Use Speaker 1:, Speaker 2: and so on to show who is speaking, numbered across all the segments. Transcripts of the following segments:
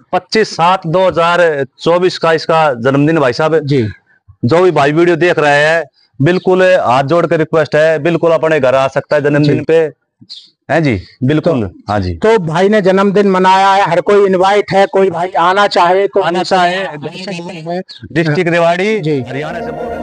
Speaker 1: 25/7/2024 का इसका जन्मदिन भाई साहब
Speaker 2: जी।
Speaker 1: जो भी भाई वीडियो देख रहे हैं बिल्कुल हाथ जोड़ के रिक्वेस्ट है, बिल्कुल अपने घर आ सकता है जन्मदिन पे है जी, बिल्कुल। हाँ जी,
Speaker 2: तो भाई ने जन्मदिन मनाया है, हर कोई इनवाइट है, कोई भाई आना चाहे तो
Speaker 1: आना चाहे। डिस्ट्रिक्ट रेवाड़ी
Speaker 2: जी,
Speaker 1: हरियाणा से बोल।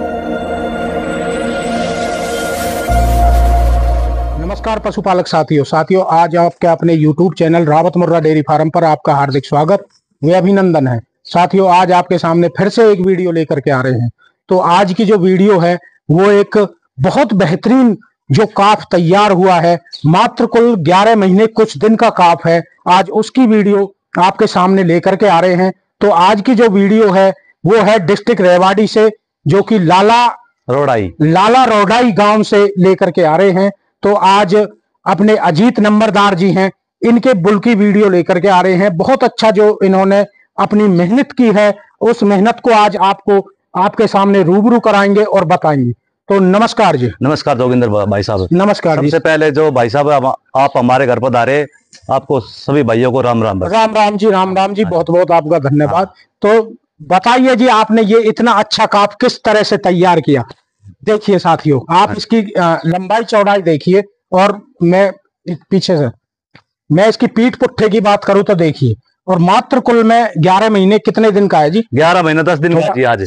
Speaker 2: नमस्कार पशुपालक साथियों, आज आपके अपने YouTube channel Rawat Murrah dairy farm पर आपका हार्दिक स्वागत व अभिनंदन है। साथियों, आज आपके सामने फिर से एक वीडियो लेकर के आ रहे हैं। तो आज की जो वीडियो है वो एक बहुत बेहतरीन जो काफ तैयार हुआ है, मात्र कुल 11 महीने कुछ दिन का काफ है, आज उसकी वीडियो आपके सामने लेकर के आ रहे हैं। तो आज की जो वीडियो है वो है डिस्ट्रिक्ट रेवाड़ी से, जो कि लाला रोडाई गांव से लेकर के आ रहे हैं। तो आज अपने अजीत नंबरदार जी हैं, इनके बुल की वीडियो लेकर के आ रहे हैं। बहुत अच्छा जो इन्होंने अपनी मेहनत की है, उस मेहनत को आज आपको आपके सामने रूबरू कराएंगे और बताएंगे। तो नमस्कार जी।
Speaker 1: नमस्कार जोगिंदर भाई साहब।
Speaker 2: नमस्कार जी।
Speaker 1: सबसे पहले जो भाई साहब आप हमारे घर पर धारे, आपको सभी भाइयों को राम राम।
Speaker 2: राम राम जी, राम राम जी, बहुत बहुत आपका धन्यवाद। तो बताइए जी, आपने ये इतना अच्छा काफ किस तरह से तैयार किया? देखिए साथियों, आप इसकी लंबाई चौड़ाई देखिए, और मैं पीछे से मैं इसकी पीठ पुट्ठे की बात करूं तो देखिए, और मात्र कुल में 11 महीने कितने दिन का है जी?
Speaker 1: 11 महीना 10 दिन का जी आज।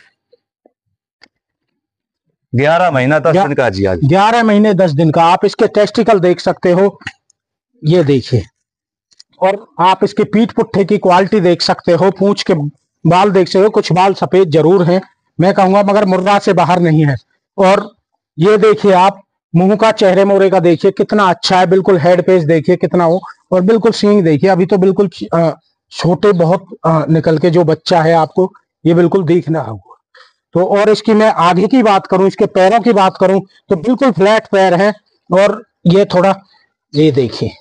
Speaker 1: 11 महीना 10 दिन का जी आज।
Speaker 2: 11 महीने 10 दिन का। आप इसके टेस्टिकल देख सकते हो, ये देखिए, और आप इसके पीठ पुट्ठे की क्वालिटी देख सकते हो, पूंछ के बाल देख सकते हो, कुछ बाल सफेद जरूर हैं मैं कहूंगा, मगर मुर्रा से बाहर नहीं है। और ये देखिए आप मुंह का, चेहरे मोरे का देखिए कितना अच्छा है, बिल्कुल हेड पेज देखिए कितना हो, और बिल्कुल सींग देखिए, अभी तो बिल्कुल छोटे बहुत निकल के जो बच्चा है आपको ये बिल्कुल दिखना होगा। तो और इसकी मैं आगे की बात करूं, इसके पैरों की बात करूं तो बिल्कुल फ्लैट पैर है, और ये थोड़ा ये देखिए,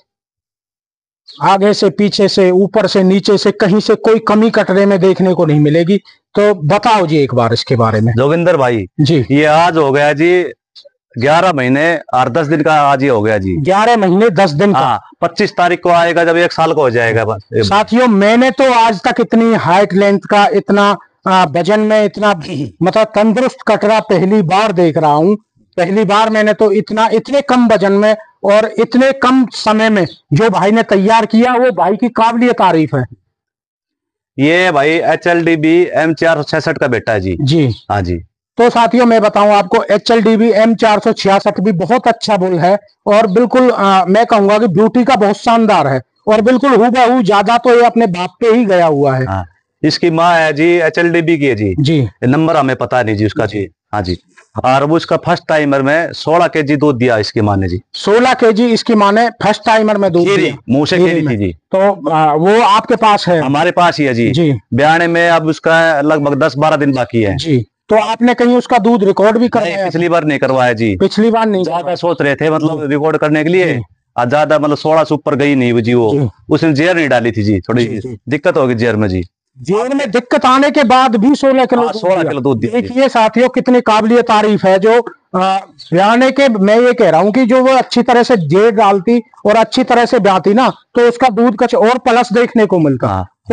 Speaker 2: आगे से पीछे से ऊपर से नीचे से कहीं से कोई कमी कटरे में देखने को नहीं मिलेगी। तो बताओ जी एक बार इसके बारे में।
Speaker 1: जोगिंदर भाई
Speaker 2: जी,
Speaker 1: ये आज हो गया जी 11 महीने और 10 दिन का, आज ही हो गया जी
Speaker 2: 11 महीने 10 दिन का।
Speaker 1: 25 तारीख को आएगा जब 1 साल का हो जाएगा। बस
Speaker 2: साथियों, मैंने तो आज तक इतनी हाइट लेंथ का, इतना वजन में, इतना मतलब तंदुरुस्त कटरा पहली बार देख रहा हूँ। पहली बार मैंने तो इतने कम वजन में और इतने कम समय में जो भाई ने तैयार किया, वो भाई की काबिलियत तारीफ है।
Speaker 1: ये भाई HLDB M466 का बेटा है जी।
Speaker 2: जी
Speaker 1: हाँ जी।
Speaker 2: तो साथियों, मैं बताऊं आपको, HLDB M466 भी बहुत अच्छा बुल है, और बिल्कुल मैं कहूंगा कि ब्यूटी का बहुत शानदार है, और बिल्कुल हूबहू, ज्यादा तो ये अपने बाप पे ही गया हुआ है।
Speaker 1: हाँ। इसकी माँ है जी HLDB की है जी।
Speaker 2: जी,
Speaker 1: नंबर हमें पता नहीं जी उसका जी। हाँ जी। और वो उसका फर्स्ट टाइमर में 16 kg दूध दिया इसकी माँ ने जी।
Speaker 2: 16 kg इसकी माँ ने फर्स्ट टाइमर में दूध दिया,
Speaker 1: मुंह से खेरी थी जी।
Speaker 2: तो वो आपके पास है?
Speaker 1: हमारे पास ही है जी।
Speaker 2: जी।
Speaker 1: ब्याने में अब उसका लगभग 10-12 दिन बाकी है
Speaker 2: जी। तो आपने कहीं उसका दूध रिकॉर्ड भी करवाया?
Speaker 1: पिछली बार नहीं करवाया जी।
Speaker 2: पिछली बार नहीं?
Speaker 1: ज्यादा सोच रहे थे मतलब रिकॉर्ड करने के लिए, ज्यादा मतलब 16 से ऊपर गई नहीं जी। वो उसने जेर नहीं डाली थी जी, थोड़ी दिक्कत होगी जेर में जी।
Speaker 2: जेल में दिक्कत आने के बाद भी 16 किलो दूध दिया। देखिए साथियों, कितनी काबिलियत तारीफ है जो ब्याने के। मैं ये कह रहा हूँ कि जो वो अच्छी तरह से जेर डालती और अच्छी तरह से ब्याती ना, तो उसका दूध कुछ और प्लस देखने को मिलता। तो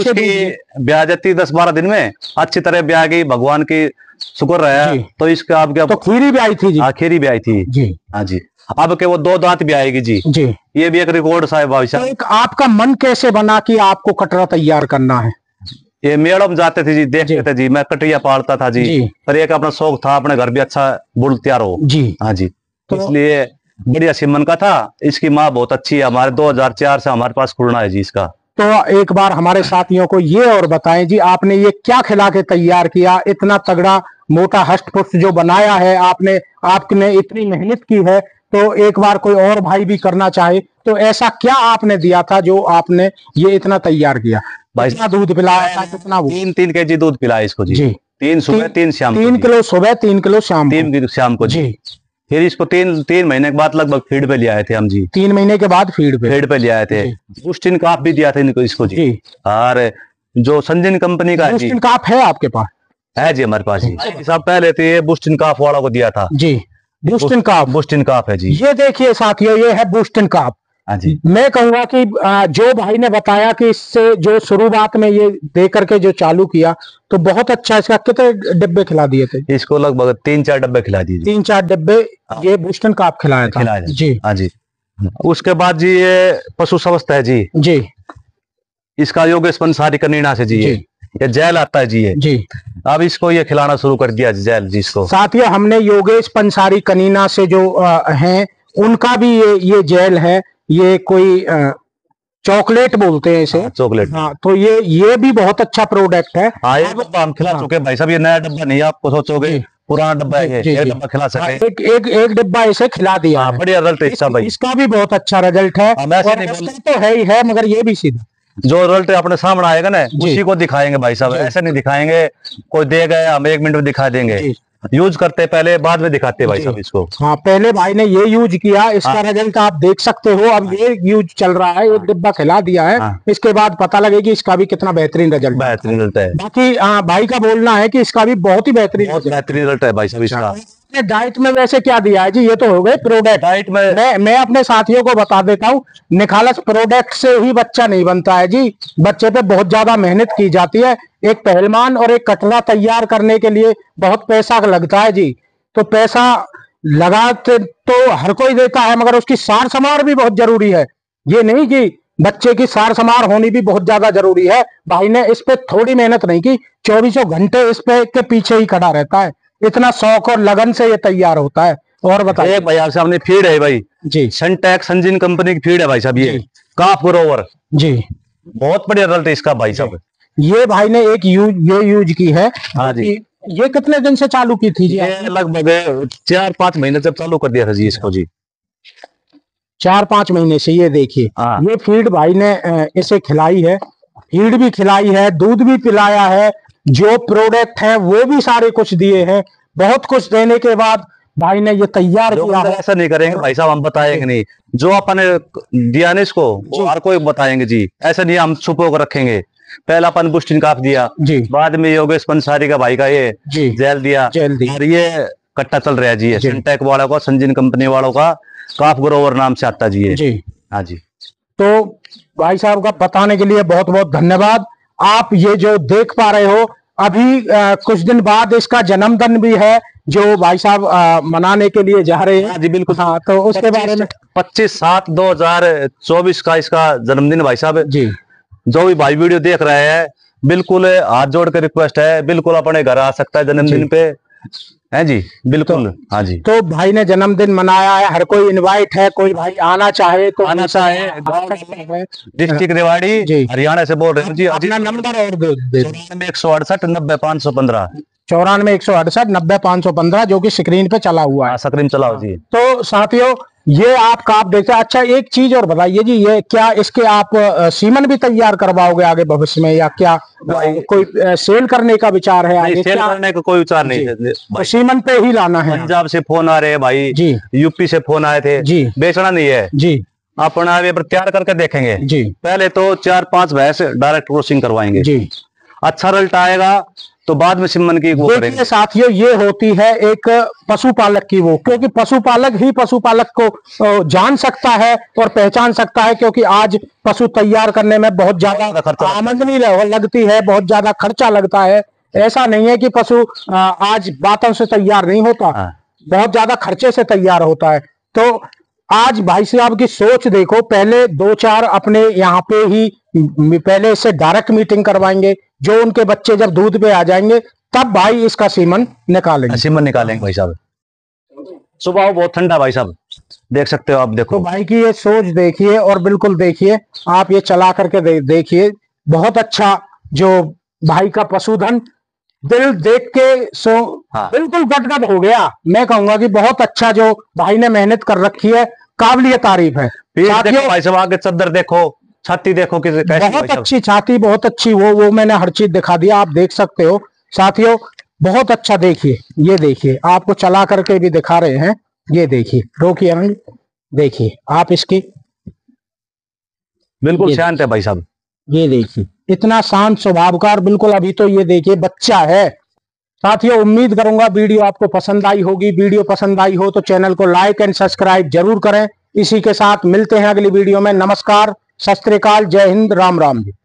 Speaker 1: उसकी ब्याह जाती 10-12 दिन में अच्छी तरह ब्याह गई, भगवान की शुक्र रहा। तो इसका अब क्या,
Speaker 2: तो खीरी भी आई थी जी?
Speaker 1: खीरी भी आई थी
Speaker 2: जी।
Speaker 1: हाँ जी। अब के वो 2 दांत भी आएगी जी।
Speaker 2: जी,
Speaker 1: ये भी एक रिकॉर्ड साहब भाई साहब।
Speaker 2: तो आपका मन कैसे बना कि आपको कटरा तैयार करना है?
Speaker 1: ये मेड़म जाते थे जी, देखते थे जी, मैं कटिया पालता था जी, पर एक अपना शौक था अपने घर भी अच्छा बुल तैयार हो जी। हाँ जी। तो इसलिए बढ़िया सिमन का था। इसकी माँ बहुत अच्छी है, हमारे 2004 से हमारे पास खुलना है जी इसका।
Speaker 2: तो एक बार हमारे साथियों को ये और बताएं जी, आपने ये क्या खिला के तैयार किया, इतना तगड़ा मोटा हष्ट पुष्ट जो बनाया है आपने इतनी मेहनत की है। तो एक बार कोई और भाई भी करना चाहे तो ऐसा क्या आपने दिया था जो आपने ये इतना तैयार किया? भाई कितना दूध पिलाया था? कितना?
Speaker 1: 3 kg दूध पिलाया इसको जी। 3 सुबह 3 शाम।
Speaker 2: 3 किलो सुबह, 3 किलो शाम।
Speaker 1: 3 किलो शाम को जी। फिर इसको 3 महीने के बाद लगभग फीड पे ले आए थे हम जी।
Speaker 2: 3 महीने के बाद फीड पे ले आए
Speaker 1: थे। बूस्टिन काफ भी दिया था इनको, इसको जी। और जो संजन कंपनी का
Speaker 2: बूस्टिन काफ है आपके पास?
Speaker 1: है जी हमारे पास जी। सब पहले तो ये बूस्टिन काफ वाला को दिया था
Speaker 2: जी। बूस्टिन काफ
Speaker 1: है जी।
Speaker 2: ये देखिए साथियों, ये है बूस्टिन काफ।
Speaker 1: हाँ जी।
Speaker 2: मैं कहूंगा कि जो भाई ने बताया कि इससे जो शुरुआत में ये दे करके जो चालू किया तो बहुत अच्छा। इसका कितने डिब्बे खिला दिए थे?
Speaker 1: इसको लगभग 3-4 डब्बे खिला दिए।
Speaker 2: 3-4 डिब्बे ये बूस्टन का आप खिलाया था?
Speaker 1: खिलाया
Speaker 2: जी।
Speaker 1: हाँ जी। उसके बाद जी ये पशु स्वस्थ है जी।
Speaker 2: जी।
Speaker 1: इसका योगेश पंसारी कनीना से जी। ये जेल आता है जी।
Speaker 2: जी।
Speaker 1: अब इसको ये खिलाना शुरू कर दिया जेल जी इसको।
Speaker 2: साथियों, हमने योगेश पंसारी कनीना से जो हैं उनका भी ये जेल है। ये कोई चॉकलेट बोलते हैं इसे।
Speaker 1: चॉकलेट।
Speaker 2: हाँ, तो ये भी बहुत अच्छा प्रोडक्ट है।
Speaker 1: हाँ, एक डब्बा हम खिला चुके भाई साहब। ये नया डब्बा नहीं, आपको सोचोगे पुराना डब्बा है। एक डब्बा खिला सके।
Speaker 2: एक डिब्बा इसे खिला दिया।
Speaker 1: बढ़िया रिजल्ट इसका भाई।
Speaker 2: इसका भी बहुत अच्छा रिजल्ट है। तो है ही है, मगर ये भी सीधा
Speaker 1: जो रिजल्ट अपने सामने आएगा ना उसी को दिखाएंगे भाई साहब। ऐसे नहीं दिखाएंगे कोई दे गए हम 1 मिनट में दिखा देंगे। यूज करते पहले, बाद में दिखाते भाई साहब इसको।
Speaker 2: हाँ, पहले भाई ने ये यूज किया, इसका रिजल्ट आप देख सकते हो। अब ये यूज चल रहा है, एक डिब्बा खिला दिया है। इसके बाद पता लगेगी इसका भी कितना बेहतरीन रिजल्ट
Speaker 1: है।
Speaker 2: बाकी भाई का बोलना है कि इसका भी बहुत ही बेहतरीन
Speaker 1: रिजल्ट है भाई साहब इसका।
Speaker 2: डाइट में वैसे क्या दिया है जी? ये तो हो गए प्रोडक्ट।
Speaker 1: डाइट में
Speaker 2: मैं अपने साथियों को बता देता हूँ, निखालस प्रोडक्ट से ही बच्चा नहीं बनता है जी। बच्चे पे बहुत ज्यादा मेहनत की जाती है। एक पहलवान और एक कटरा तैयार करने के लिए बहुत पैसा लगता है जी। तो पैसा लगाते तो हर कोई देता है, मगर उसकी सार संभार भी बहुत जरूरी है। ये नहीं कि बच्चे की सार संभार होनी भी बहुत ज्यादा जरूरी है। भाई ने इस पे थोड़ी मेहनत नहीं की, 24 घंटे इस पे के पीछे ही खड़ा रहता है। इतना शौक और लगन से ये तैयार होता है। और बताइए
Speaker 1: भाई आपसे हमने फीड है भाई
Speaker 2: जी,
Speaker 1: सनटेक संजीन कंपनी की फीड है भाई साहब। ये काफ ग्रोवर जी, बहुत बढ़िया रिजल्ट है इसका भाई साहब।
Speaker 2: ये भाई ने एक यूज की है।
Speaker 1: हाँ जी।
Speaker 2: ये कितने दिन से चालू की थी जी?
Speaker 1: लगभग 4-5 महीने जब चालू कर दिया था जी इसको जी।
Speaker 2: 4-5 महीने से। ये देखिए ये फीड भाई ने इसे खिलाई है। फीड भी खिलाई है, दूध भी पिलाया है, जो प्रोडक्ट है वो भी सारे कुछ दिए हैं। बहुत कुछ देने के बाद भाई ने ये तैयार किया है।
Speaker 1: ऐसा नहीं करेंगे भाई साहब, हम बताएंगे नहीं। जो अपन दिया ना इसको वो हर कोई बताएंगे जी। ऐसा नहीं हम छुपो कर रखेंगे। पहला अपन बूस्टिन काफ दिया जी, बाद में योगेश पंसारी का भाई का ये जेल दिया। और ये कट्टा चल रहा है जी। सनटेक वालों का, संजीन कंपनी वालों का काफ ग्रोवर नाम से आता जी। हाँ जी।
Speaker 2: तो भाई साहब का बताने के लिए बहुत बहुत धन्यवाद। आप ये जो देख पा रहे हो, अभी कुछ दिन बाद इसका जन्मदिन भी है जो भाई साहब मनाने के लिए जा रहे हैं।
Speaker 1: जी बिल्कुल।
Speaker 2: हाँ, तो उसके बारे में
Speaker 1: 25/7/2024 का इसका जन्मदिन भाई साहब जी। जो भी भाई वीडियो देख रहे हैं, बिल्कुल हाथ जोड़ के रिक्वेस्ट है, बिल्कुल अपने घर आ सकता है जन्मदिन पे है जी। बिल्कुल। हाँ जी।
Speaker 2: तो भाई ने जन्मदिन मनाया है, हर कोई इनवाइट है। कोई भाई आना चाहे तो
Speaker 1: आना चाहे। डिस्ट्रिक्ट रेवाड़ी हरियाणा से बोल रहे हैं जी।
Speaker 2: अपना नंबर और
Speaker 1: 94 168 90 515
Speaker 2: 94 168 90 515 जो कि स्क्रीन पे चला हुआ है।
Speaker 1: स्क्रीन चलाओ जी।
Speaker 2: तो साथियों, ये आप देखते हैं। अच्छा, एक चीज और बताइए जी, ये क्या इसके आप सीमन भी तैयार करवाओगे आगे भविष्य में, या क्या कोई सेल करने का विचार है आगे?
Speaker 1: सेल करने का कोई विचार नहीं है।
Speaker 2: तो सीमन पे ही लाना है।
Speaker 1: पंजाब से फोन आ रहे हैं भाई जी, यूपी से फोन आए थे जी। बेचना नहीं है जी, अपना ये तैयार करके देखेंगे जी। पहले तो 4-5 भैंस डायरेक्ट क्रॉसिंग करवाएंगे जी। अच्छा रिजल्ट आएगा तो बाद में सिमन की वो करेंगे।
Speaker 2: साथियों, ये होती है एक पशुपालक की वो, क्योंकि पशुपालक ही पशुपालक को जान सकता है और पहचान सकता है। क्योंकि आज पशु तैयार करने में बहुत ज्यादा आमदनी लगती है, बहुत ज्यादा खर्चा लगता है। ऐसा नहीं है कि पशु आज बातों से तैयार नहीं होता, बहुत ज्यादा खर्चे से तैयार होता है। तो आज भाई साहब की सोच देखो, पहले 2-4 अपने यहाँ पे ही पहले इससे डायरेक्ट मीटिंग करवाएंगे। जो उनके बच्चे जब दूध पे आ जाएंगे तब भाई इसका सीमन निकालेंगे।
Speaker 1: सीमन निकालेंगे भाई साहब। सुबह बहुत ठंडा भाई साहब, देख सकते हो आप। देखो
Speaker 2: तो भाई की ये सोच देखिए, और बिल्कुल देखिए आप ये चला करके देखिए। बहुत अच्छा जो भाई का पशुधन, दिल देख के बिल्कुल गदगद हो गया। मैं कहूंगा कि बहुत अच्छा जो भाई ने मेहनत कर रखी है, काबिलियत तारीफ है।
Speaker 1: देखो भाई साहब, आगे चद्दर देखो, छाती देखो कैसे,
Speaker 2: बहुत अच्छी छाती, बहुत अच्छी वो मैंने हर चीज दिखा दिया, आप देख सकते हो साथियों। बहुत अच्छा, देखिए ये देखिए, आपको चला करके भी दिखा रहे हैं। ये देखिए, रोकिए, देखिए आप इसकी,
Speaker 1: बिल्कुल शांत है भाई साहब।
Speaker 2: ये देखिए इतना शांत स्वभाव का, बिल्कुल। अभी तो ये देखिए बच्चा है। साथियों, उम्मीद करूंगा वीडियो आपको पसंद आई होगी। वीडियो पसंद आई हो तो चैनल को लाइक एंड सब्सक्राइब जरूर करें। इसी के साथ मिलते हैं अगली वीडियो में। नमस्कार, सत श्री अकाल, जय हिंद, राम राम जी।